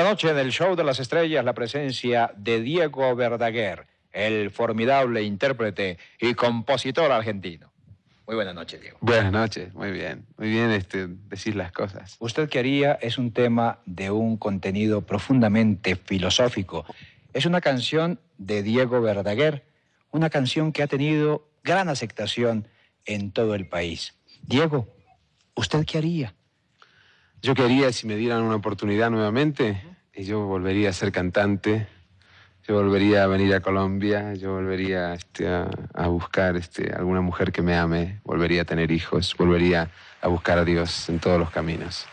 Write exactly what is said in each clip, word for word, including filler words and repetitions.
Esta noche en el Show de las Estrellas la presencia de Diego Verdaguer, el formidable intérprete y compositor argentino. Muy buenas noches, Diego. Buenas noches, muy bien. Muy bien este, decir las cosas. Usted que haría es un tema de un contenido profundamente filosófico. Es una canción de Diego Verdaguer, una canción que ha tenido gran aceptación en todo el país. Diego, ¿usted qué haría? Yo quería, si me dieran una oportunidad nuevamente, y yo volvería a ser cantante, yo volvería a venir a Colombia, yo volvería este, a, a buscar este, alguna mujer que me ame, volvería a tener hijos, volvería a buscar a Dios en todos los caminos.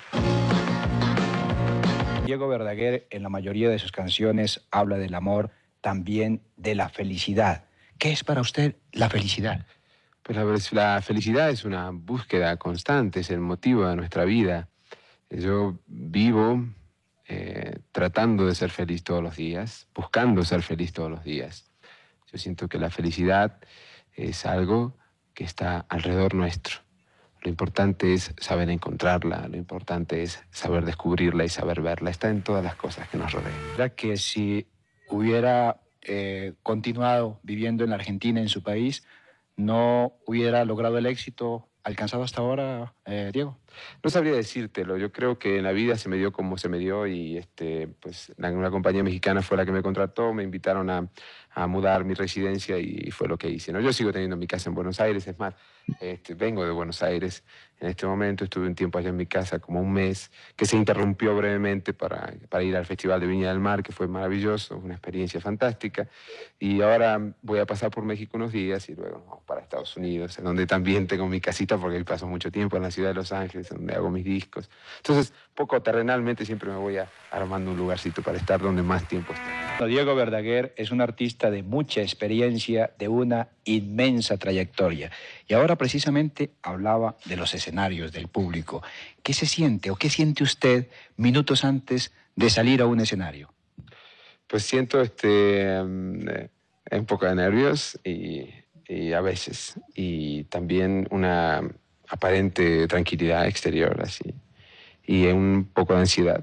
Diego Verdaguer en la mayoría de sus canciones habla del amor, también de la felicidad. ¿Qué es para usted la felicidad? Pues la, la felicidad es una búsqueda constante, es el motivo de nuestra vida. Yo vivo eh, tratando de ser feliz todos los días, buscando ser feliz todos los días. Yo siento que la felicidad es algo que está alrededor nuestro. Lo importante es saber encontrarla, lo importante es saber descubrirla y saber verla. Está en todas las cosas que nos rodean. ¿Verdad que si hubiera eh, continuado viviendo en la Argentina, en su país, no hubiera logrado el éxito alcanzado hasta ahora, eh, Diego? No sabría decírtelo. Yo creo que en la vida se me dio como se me dio y este, pues, la, una compañía mexicana fue la que me contrató, me invitaron a, a mudar mi residencia y fue lo que hice, ¿no? Yo sigo teniendo mi casa en Buenos Aires, es más, este, vengo de Buenos Aires en este momento, estuve un tiempo allá en mi casa, como un mes, que se interrumpió brevemente para, para ir al Festival de Viña del Mar, que fue maravilloso, una experiencia fantástica, y ahora voy a pasar por México unos días y luego vamos para Estados Unidos, en donde también tengo mi casita porque ahí paso mucho tiempo, en la ciudad de Los Ángeles, donde hago mis discos. Entonces, poco terrenalmente siempre me voy a, armando un lugarcito para estar donde más tiempo esté. Diego Verdaguer es un artista de mucha experiencia, de una inmensa trayectoria. Y ahora precisamente hablaba de los escenarios, del público. ¿Qué se siente o qué siente usted minutos antes de salir a un escenario? Pues siento este, um, un poco de nervios y, y a veces, y también una aparente tranquilidad exterior, así, y un poco de ansiedad.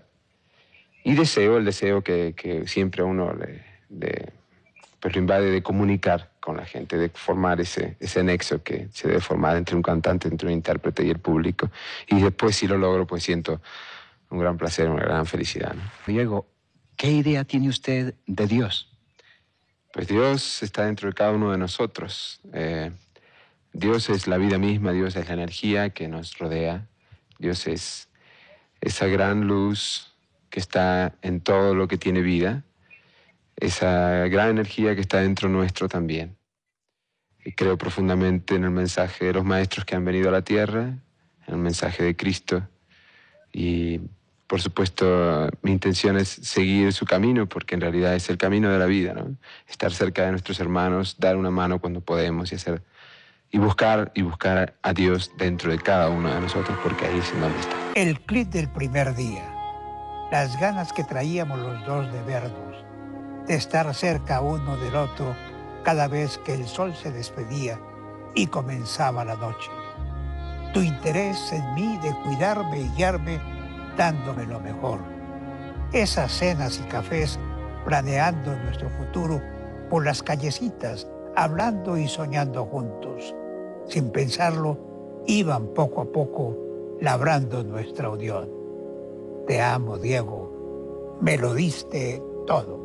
Y deseo, el deseo que, que siempre a uno le, le, pues lo invade de comunicar con la gente, de formar ese, ese nexo que se debe formar entre un cantante, entre un intérprete y el público. Y después, si lo logro, pues siento un gran placer, una gran felicidad, ¿no? Diego, ¿qué idea tiene usted de Dios? Pues Dios está dentro de cada uno de nosotros. Eh, Dios es la vida misma, Dios es la energía que nos rodea, Dios es esa gran luz que está en todo lo que tiene vida, esa gran energía que está dentro nuestro también. Y creo profundamente en el mensaje de los maestros que han venido a la tierra, en el mensaje de Cristo, y por supuesto mi intención es seguir su camino, porque en realidad es el camino de la vida, ¿no? Estar cerca de nuestros hermanos, dar una mano cuando podemos y hacer... Y buscar, y buscar a Dios dentro de cada uno de nosotros, porque ahí es en donde está. El clip del primer día, las ganas que traíamos los dos de vernos, de estar cerca uno del otro cada vez que el sol se despedía y comenzaba la noche. Tu interés en mí de cuidarme y guiarme, dándome lo mejor. Esas cenas y cafés planeando nuestro futuro por las callecitas, hablando y soñando juntos. Sin pensarlo, iban poco a poco labrando nuestra unión. Te amo, Diego. Me lo diste todo.